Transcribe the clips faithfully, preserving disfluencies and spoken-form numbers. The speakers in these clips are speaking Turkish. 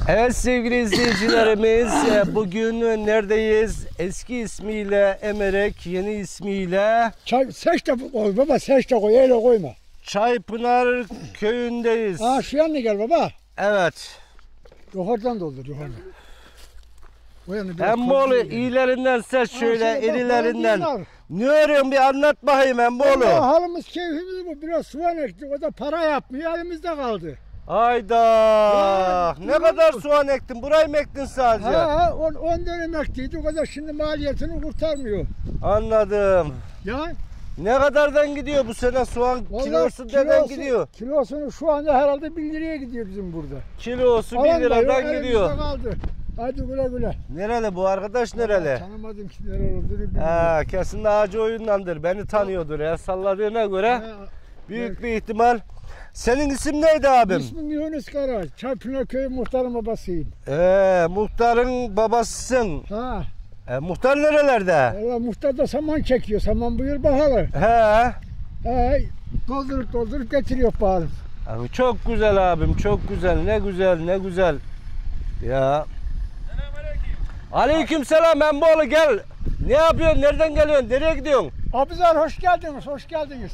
Evet sevgili izleyicilerimiz, bugün neredeyiz? Eski ismiyle Emerek, yeni ismiyle Çay, seç de koy baba, seç de koy, öyle koyma. Çaypınar köyündeyiz. Ha şu yanına gel baba. Evet. Yukarıdan doldur, yukarıdan. O yana biraz Emmoğlu koy, iyilerinden seç şöyle, Ha, şey, bak, erilerinden. bak, Ne örüyorsun bir anlat bakayım Emmoğlu. Ya, halımız keyfimiz bu, biraz soğan ektik, o da para yapmıyor, elimizde kaldı. Hayda. Ya, Ne kadar soğan ektin? Burayı mı ektin sadece? Ha, on, on dönüm ektiydi, o da şimdi maliyetini kurtarmıyor. Anladım. Ya. Ne kadardan gidiyor bu sene soğan? Vallahi Kilosu neden gidiyor? Kilosunu şu anda herhalde bir liraya gidiyor bizim burada. Kilosu bir Alan da yok, liradan elimizde gidiyor. kaldı. Hadi güle güle. Nerede bu arkadaş nerede? Tanımadım ki nerede olduğunu bilmiyorum. Ha, kesin de ağacı oyundandır. Beni tanıyordur ya salladığına göre. Ha, Büyük evet. bir ihtimal. Senin isim neydi abim? İsmim Yunus Kara. Çaypınar Köyü muhtarın babasıyım. Ee, muhtarın babasısın. Ha. E, muhtar nerelerde? Allah muhtar da saman çekiyor. Saman buyur bahalı. He. He. Doldurup doldurup getiriyor bakalım. Abi çok güzel abim, çok güzel. Ne güzel, ne güzel. Ya. Aleyküm selam Emmoğlu gel. Ne yapıyorsun? Nereden geliyorsun? Nereye gidiyorsun? Abiler hoş geldiniz. Hoş geldiniz.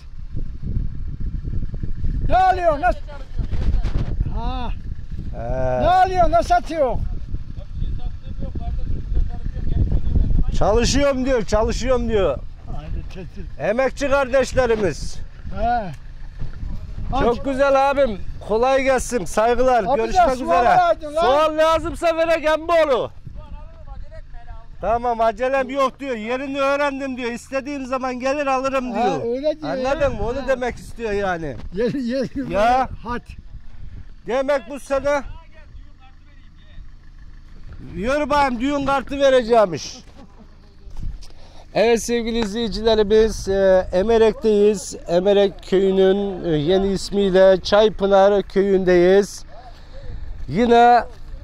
Ne alıyorsun? Ne... Ha. He. Ne alıyorsun? Ne satıyorsun? Çalışıyorum diyor, çalışıyorum diyor. Aynı kesin. Emekçi kardeşlerimiz. He. Çok güzel abim. Kolay gelsin. Saygılar. Abi Görüşmek ya, üzere. soğan alaydın lan. Soğan lazımsa verek Emmoğlu. Tamam acelem yok diyor. Yerini öğrendim diyor. İstediğim zaman gelir alırım diyor. Ha, öyle diyor Anladın ya. mı? Onu Ha. demek istiyor yani. Yer, yer, Ya. Hadi. Demek bu sene yürü bayım düğün kartı vereceğimiş. Evet sevgili izleyicilerimiz, e, Emerek'teyiz. Emerek köyünün e, yeni ismiyle Çaypınar köyündeyiz. Yine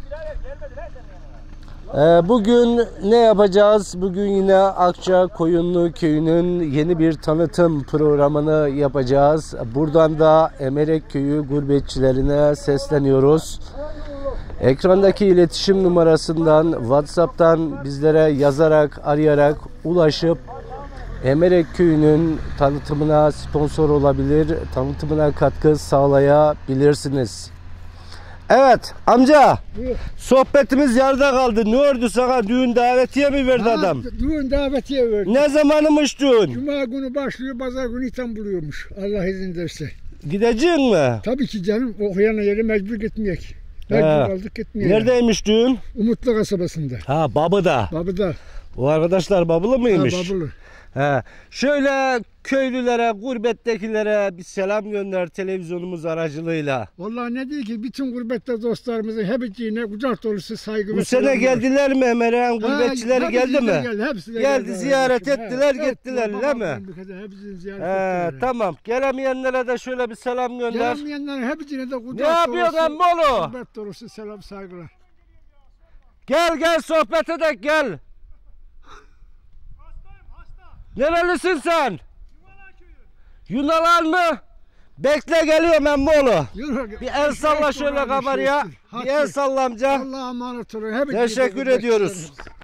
e, bugün ne yapacağız? Bugün yine Akçakoyunlu köyünün yeni bir tanıtım programını yapacağız. Buradan da Emerek köyü gurbetçilerine sesleniyoruz. Ekrandaki iletişim numarasından, WhatsApp'tan bizlere yazarak, arayarak ulaşıp Emerek köyünün tanıtımına sponsor olabilir, tanıtımına katkı sağlayabilirsiniz. Evet amca, Buyur. sohbetimiz yarıda kaldı. Ne oldu sana? Düğün davetiye mi verdi Ha, adam? Düğün davetiye verdi. Ne zamanımış düğün? Cuma günü başlıyor, pazar günü itam buluyormuş. Allah izin verirse. Gideceksin mi? Tabii ki canım, okuyana yeri mecbur gitmeyek. He. Mecbur kaldık gitmeyek. Neredeymiş düğün? Umutlu kasabasında. Ha Babı'da. Babıda. O arkadaşlar Babılı mıymış? Ha, Babılı. He. Şöyle köylülere, gurbettekilere bir selam gönder televizyonumuz aracılığıyla. Vallahi ne diyor ki bütün gurbette dostlarımızın hepsine kucak dolusu saygı Bu ve sene selamlar. geldiler mi Emerek'in gurbetçileri Ha, geldi hepsi de mi? Geldi, hepsi de Geldi, geldi. ziyaret He, ettiler, evet, gittiler, babam değil mi? babam bir kadar hepsini ziyaret He, ettiler. tamam. Gelemeyenlere de şöyle bir selam gönder. Gelmeyenlerin hepsine de kucak Ne yapıyorsun dolusu, Emmoğlu? gurbet dolusu selam saygılar. Gel gel sohbet edek gel. Nerelisin sen? Yunalan mı? Bekle geliyorum Emmoğlu. Yürü, Bir el salla şöyle kameraya. Bir el salla amca. Allah'a emanet olun. Hepinize Teşekkür gurbetçilerimiz. ediyoruz.